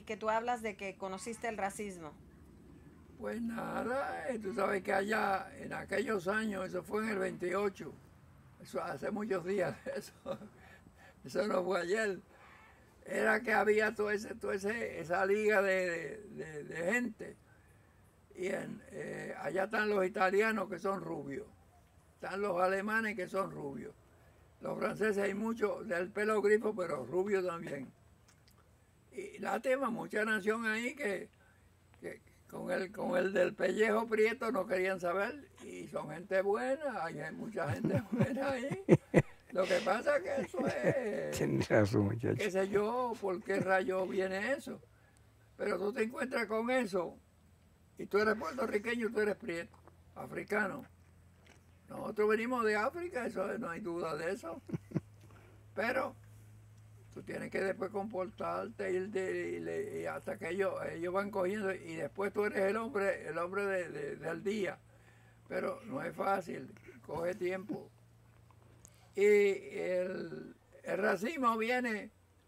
y que tú hablas de que conociste el racismo? Pues nada, tú sabes que allá en aquellos años, eso fue en el 28, eso hace muchos días, eso no fue ayer, era que había esa liga de gente. Y allá están los italianos que son rubios, están los alemanes que son rubios, los franceses hay muchos del pelo grifo, pero rubios también. Y lástima, mucha nación ahí que con el del pellejo prieto no querían saber, y son gente buena, hay mucha gente buena ahí. Lo que pasa es que eso es, Tienes razón, muchacho. qué sé yo, por qué rayo viene eso. Pero tú te encuentras con eso, y tú eres puertorriqueño, tú eres prieto, africano. Nosotros venimos de África, eso no hay duda de eso. Pero tú tienes que después comportarte y hasta que ellos van cogiendo, y después tú eres el hombre del día. Pero no es fácil, coge tiempo. Y el racismo viene,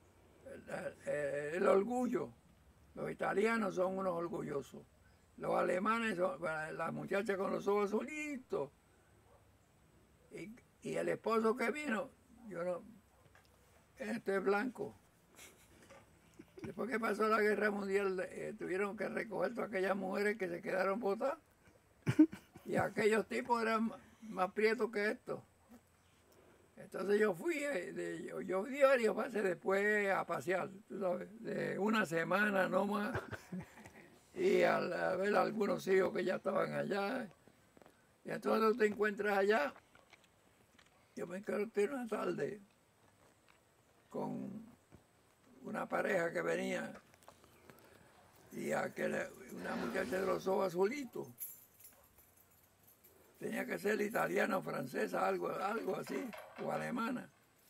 el orgullo. Los italianos son unos orgullosos. Los alemanes son las muchachas con los ojos azulitos. Y el esposo que vino, yo no, este es blanco. Después que pasó la guerra mundial, tuvieron que recoger todas aquellas mujeres que se quedaron botadas. Y aquellos tipos eran más prietos que estos. Entonces yo fui, yo diario pasé después a pasear, tú sabes, de una semana no más. Y a ver a algunos hijos que ya estaban allá. Y entonces tú te encuentras allá. Yo me encontré una tarde con una pareja que venía y una muchacha de los ojos azulitos. Tenía que ser italiana o francesa, algo así, o alemana.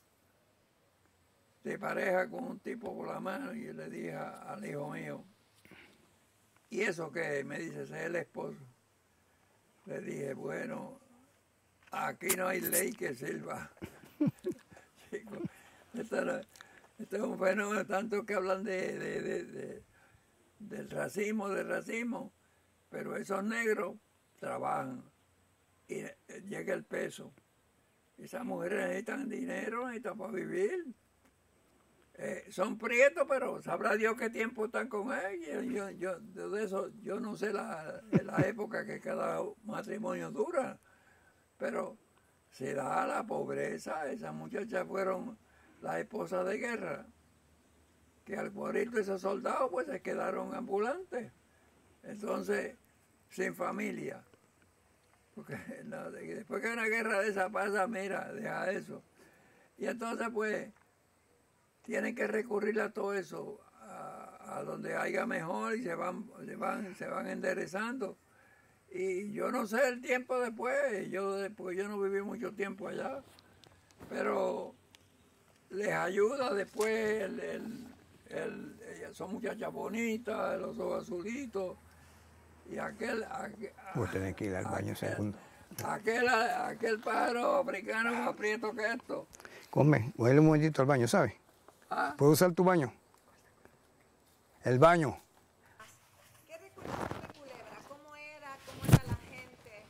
De pareja con un tipo por la mano, y yo le dije al hijo mío, ¿y eso qué? Me dice, ese es el esposo. Le dije, bueno, aquí no hay ley que sirva. Chico, esto es un fenómeno, tanto que hablan del racismo, pero esos negros trabajan y llega el peso. Esas mujeres necesitan dinero, necesitan para vivir. Son prietos, pero sabrá Dios qué tiempo están con él. Yo de eso, yo no sé la época que cada matrimonio dura, pero se da la pobreza. Esas muchachas fueron las esposas de guerra, que al morir de esos soldados pues se quedaron ambulantes, entonces sin familia, porque después que una guerra de esa pasa, mira, deja eso, y entonces pues tienen que recurrir a todo eso, a donde haya mejor, y se van enderezando. Y yo no sé el tiempo después, porque yo no viví mucho tiempo allá, pero les ayuda después son muchachas bonitas, los ojos azulitos, y Vos tenés que ir al baño segundo. aquel pájaro africano más aprieto que esto. Come, voy a ir un momentito al baño, ¿sabes? ¿Ah? ¿Puedo usar tu baño? El baño. ¿Qué recuerdas de Culebra? ¿Cómo era? ¿Cómo era la gente?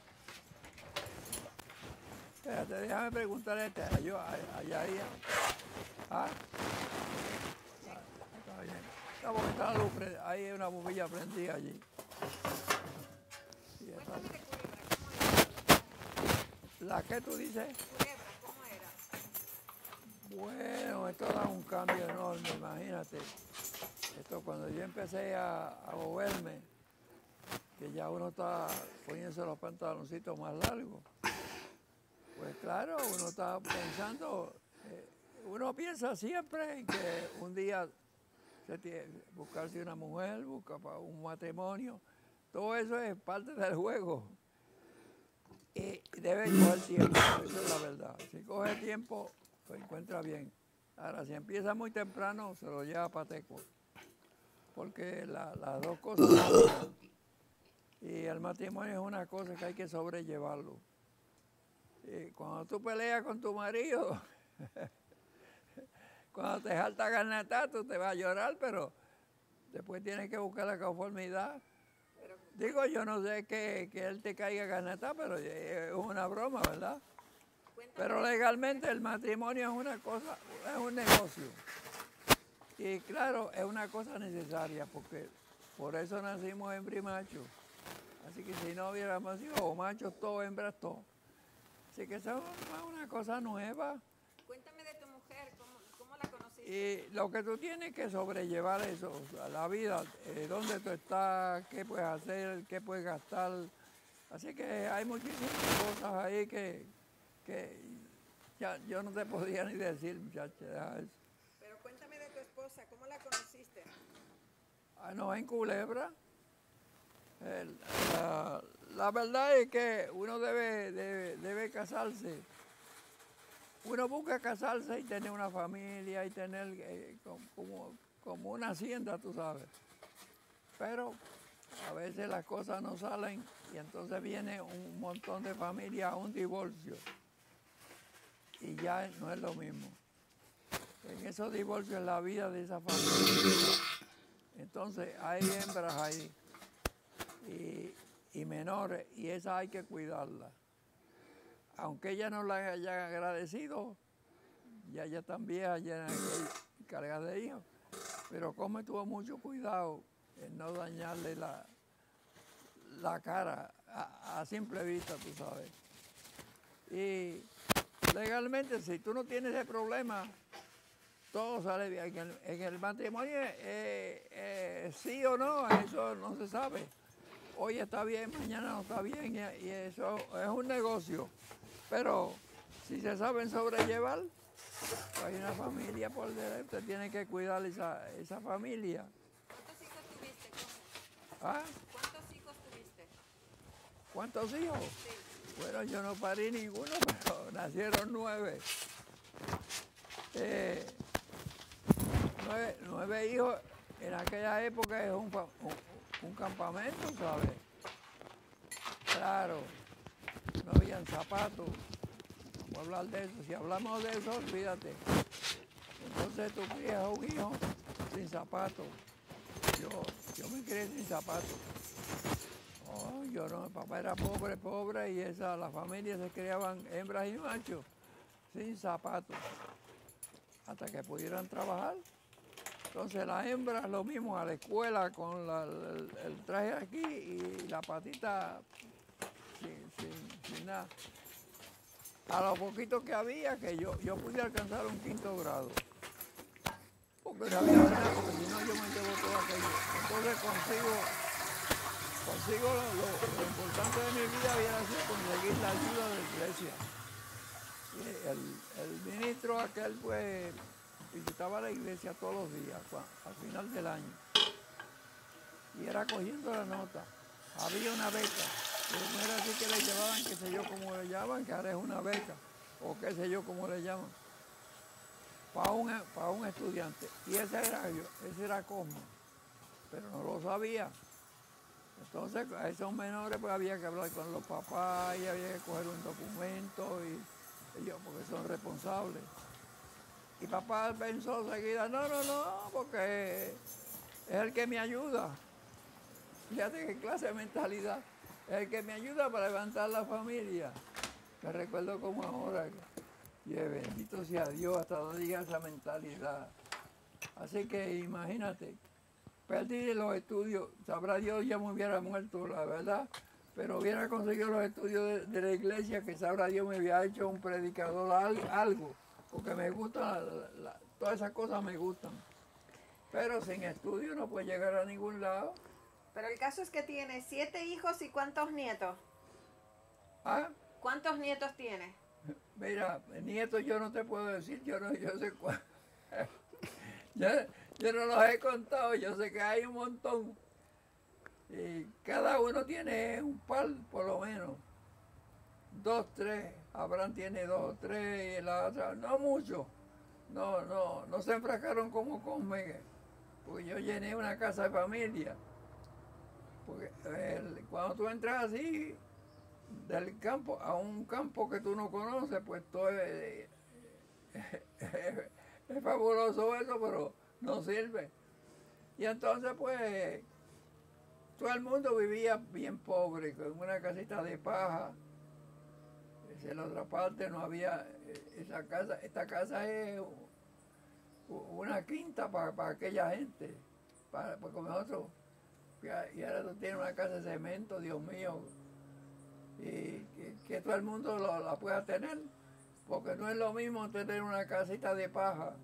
Espérate, déjame preguntarle allá. ¿Ah? Está bien. Está la luz, hay una bombilla prendida allí. Cuéntame de Culebra, ¿cómo era? ¿La que tú dices? Culebra, ¿cómo era? Bueno, esto da un cambio enorme, imagínate. Esto cuando yo empecé a moverme, que ya uno está poniéndose los pantaloncitos más largos, pues claro, uno está pensando, uno piensa siempre en que un día buscarse una mujer, buscar para un matrimonio, todo eso es parte del juego. Y debe coger tiempo, eso es la verdad. Si coge tiempo, lo encuentra bien. Ahora, si empieza muy temprano, se lo lleva a pateco. Porque las dos cosas cambian. Y el matrimonio es una cosa que hay que sobrellevarlo. Y cuando tú peleas con tu marido, cuando te salta garnata, tú te vas a llorar, pero Después tienes que buscar la conformidad. Pero, Digo, yo no sé que él te caiga caneta, pero es una broma, ¿verdad? cuéntame, Pero legalmente el matrimonio es una cosa, es un negocio. Y claro, es una cosa necesaria, porque por eso nacimos hembra y macho. Así que si no hubiéramos sido machos todos, hembras todos. Así que eso es una cosa nueva. cuéntame de tu mujer, ¿cómo la conociste? Y lo que tú tienes que sobrellevar eso, o sea, la vida, dónde tú estás, qué puedes hacer, qué puedes gastar. Así que hay muchísimas cosas ahí que ya yo no te podía ni decir, muchacha, deja eso. Pero cuéntame de tu esposa, ¿cómo la conociste? Ah, no, en Culebra. El- la verdad es que uno debe casarse. Uno busca casarse y tener una familia y tener como una hacienda, tú sabes. Pero a veces las cosas no salen y entonces viene un montón de familias a un divorcio. Y ya no es lo mismo. En esos divorcios es la vida de esa familia. Entonces hay hembras ahí y menores y esas hay que cuidarlas. Aunque ella no la haya agradecido, ya están viejas, ya cargadas de hijos. Pero Come tuvo mucho cuidado en no dañarle la cara a simple vista, tú sabes. Y legalmente, si tú no tienes ese problema, todo sale bien. En el matrimonio, sí o no, eso no se sabe. Hoy está bien, mañana no está bien, y eso es un negocio. Pero si se saben sobrellevar, hay una familia por delante, usted tiene que cuidar esa familia. ¿Cuántos hijos tuviste, Come? ¿Ah? ¿Cuántos hijos tuviste? ¿Cuántos hijos? Sí. Bueno, yo no parí ninguno, pero nacieron 9. Nueve hijos en aquella época es un campamento, ¿sabes? Claro, no habían zapatos. Vamos a hablar de eso. Si hablamos de eso, olvídate. Entonces tú crías a un hijo sin zapatos. Yo me crié sin zapatos. Oh, yo no, mi papá era pobre, y las familias se criaban hembras y machos sin zapatos hasta que pudieran trabajar. Entonces las hembras lo mismo a la escuela con el traje aquí y la patita sin nada. A lo poquito que había, que yo pude alcanzar un 5º grado. Porque no había nada, porque si no yo me llevo todo aquello. Entonces consigo lo importante de mi vida había sido conseguir la ayuda de la iglesia. Y el ministro aquel pues visitaba la iglesia todos los días, al final del año. Y era cogiendo la nota. Había una beca. Pero no era así que le llevaban, qué sé yo cómo le llaman, que ahora es una beca, o qué sé yo cómo le llaman, para un estudiante. Y ese era Come, pero no lo sabía. Entonces a esos menores pues había que hablar con los papás y había que coger un documento y ellos porque son responsables. Y papá pensó enseguida, no, porque es el que me ayuda. Fíjate qué clase de mentalidad. Es el que me ayuda para levantar la familia. Me recuerdo como ahora. Y bendito sea Dios hasta donde llega esa mentalidad. Así que imagínate, perdí los estudios. Sabrá Dios, ya me hubiera muerto, la verdad. Pero hubiera conseguido los estudios de la iglesia, que sabrá Dios me había hecho un predicador algo. Porque me gusta, todas esas cosas me gustan. Pero sin estudio no puede llegar a ningún lado. Pero el caso es que tienes 7 hijos y ¿cuántos nietos? ¿Ah? ¿Cuántos nietos tienes? Mira, nietos yo no te puedo decir, yo sé cuál. yo no los he contado, yo sé que hay un montón. Y cada uno tiene un par, por lo menos. 2, 3. Abraham tiene 2 o 3 y la otra, no mucho. No se enfrascaron como Come, porque yo llené una casa de familia. Porque cuando tú entras así del campo a un campo que tú no conoces, pues todo es fabuloso eso, pero no sirve. Y entonces pues todo el mundo vivía bien pobre, con una casita de paja. En la otra parte no había, esta casa es una quinta para aquella gente, porque nosotros, y ahora tú tienes una casa de cemento, Dios mío, y que todo el mundo la pueda tener, porque no es lo mismo tener una casita de paja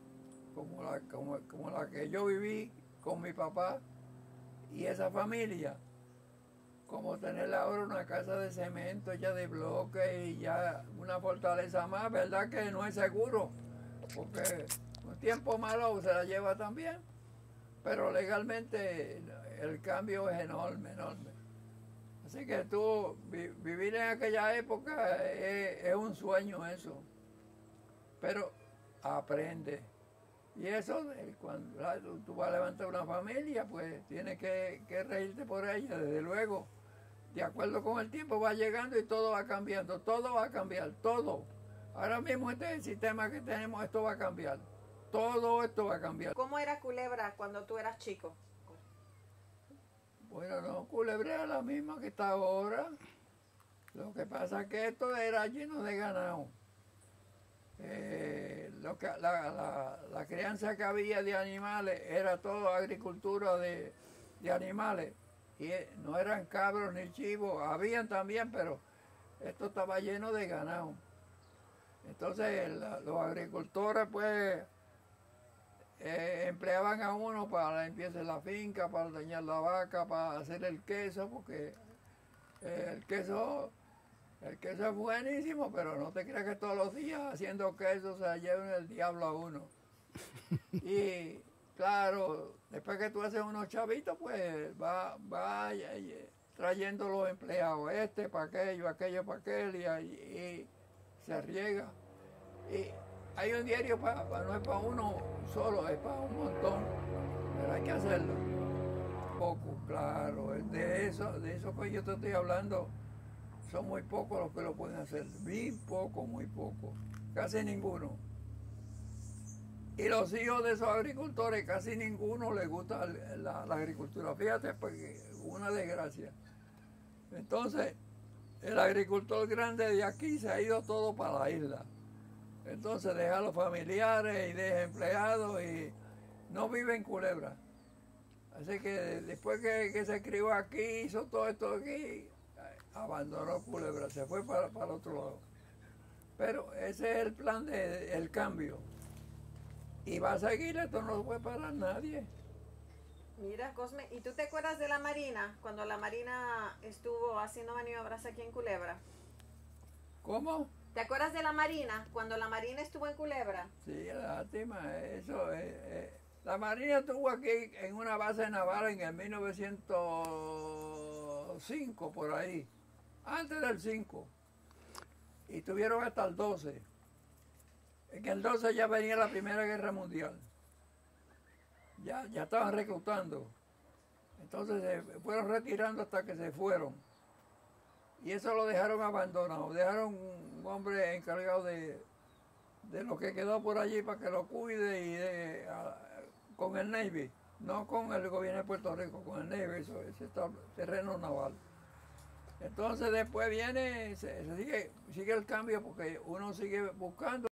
como la que yo viví con mi papá y esa familia, como tener ahora una casa de cemento ya de bloques y ya una fortaleza más, ¿verdad? Que no es seguro, porque un tiempo malo se la lleva también, pero legalmente el cambio es enorme, enorme. Así que tú, vivir en aquella época es un sueño eso, pero aprende. Y eso, cuando tú vas a levantar una familia, pues tienes que reírte por ella, desde luego. De acuerdo con el tiempo va llegando y todo va cambiando, todo va a cambiar, todo. Ahora mismo este es el sistema que tenemos, esto va a cambiar. Todo esto va a cambiar. ¿Cómo era Culebra cuando tú eras chico? Bueno, no, Culebra era la misma que está ahora. Lo que pasa es que esto era lleno de ganado. La crianza que había de animales era todo agricultura de animales. Y no eran cabros ni chivos, habían también, pero esto estaba lleno de ganado. Entonces los agricultores pues empleaban a uno para la limpieza de la finca, para dañar la vaca, para hacer el queso, porque el queso es buenísimo, pero no te creas que todos los días haciendo queso se lleven el diablo a uno. Y claro, después que tú haces unos chavitos, pues va trayendo los empleados, este para aquello, aquello para aquel, y se riega. Y hay un diario no es para uno solo, es para un montón, pero hay que hacerlo. Poco, claro, de eso que yo te estoy hablando, son muy pocos los que lo pueden hacer, muy poco, casi ninguno. Y los hijos de esos agricultores, casi ninguno les gusta la agricultura. Fíjate, porque una desgracia. Entonces, el agricultor grande de aquí se ha ido todo para la isla. Entonces deja a los familiares y deja empleados y no vive en Culebra. Así que después que se crió aquí, hizo todo esto aquí, abandonó Culebra, se fue para el otro lado. Pero ese es el plan del cambio. Y va a seguir, esto no lo puede parar nadie. Mira, Cosme, ¿y tú te acuerdas de la Marina? Cuando la Marina estuvo haciendo maniobras aquí en Culebra. ¿Cómo? ¿Te acuerdas de la Marina? Cuando la Marina estuvo en Culebra. Sí, lástima, eso. La Marina estuvo aquí en una base naval en el 1905, por ahí. Antes del 5. Y estuvieron hasta el 12. En el 12 ya venía la Primera Guerra Mundial. Ya estaban reclutando. Entonces se fueron retirando hasta que se fueron. Y eso lo dejaron abandonado. Dejaron un hombre encargado de lo que quedó por allí para que lo cuide y con el Navy. No con el gobierno de Puerto Rico, con el Navy, ese terreno naval. Entonces después viene, sigue el cambio porque uno sigue buscando.